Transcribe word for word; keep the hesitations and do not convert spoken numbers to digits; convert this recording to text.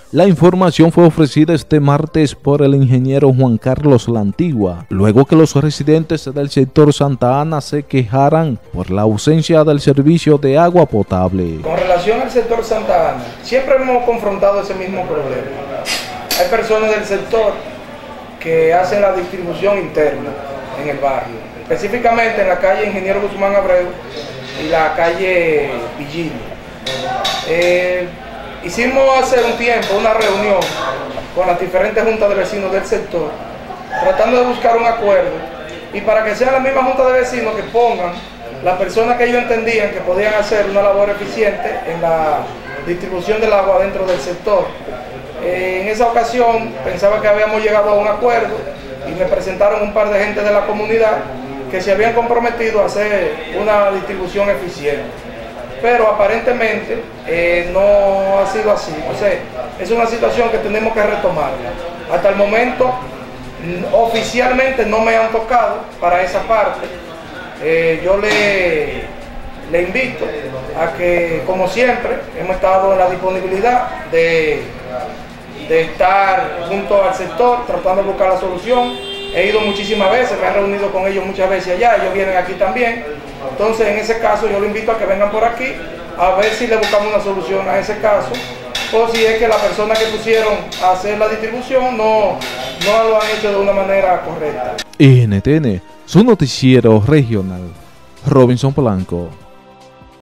La información fue ofrecida este martes por el ingeniero Juan Carlos La Antigua, luego que los residentes del sector Santa Ana se quejaran por la ausencia del servicio de agua potable. Con relación al sector Santa Ana, siempre hemos confrontado ese mismo problema. Hay personas del sector que hacen la distribución interna en el barrio, específicamente en la calle Ingeniero Guzmán Abreu y la calle Virginia. Eh, hicimos hace un tiempo una reunión con las diferentes juntas de vecinos del sector, tratando de buscar un acuerdo y para que sean las mismas juntas de vecinos que pongan las personas que ellos entendían que podían hacer una labor eficiente en la distribución del agua dentro del sector. Eh, en esa ocasión pensaba que habíamos llegado a un acuerdo y me presentaron un par de gente de la comunidad que se habían comprometido a hacer una distribución eficiente. Pero aparentemente eh, no ha sido así. O sea, es una situación que tenemos que retomar. Hasta el momento, oficialmente no me han tocado para esa parte. Eh, yo le, le invito a que, como siempre, hemos estado en la disponibilidad de, de estar junto al sector, tratando de buscar la solución. He ido muchísimas veces, me he reunido con ellos muchas veces allá, ellos vienen aquí también. Entonces, en ese caso, yo les invito a que vengan por aquí, a ver si le buscamos una solución a ese caso, o si es que la persona que pusieron a hacer la distribución no, no lo han hecho de una manera correcta. N T N, su noticiero regional, Robinson Polanco.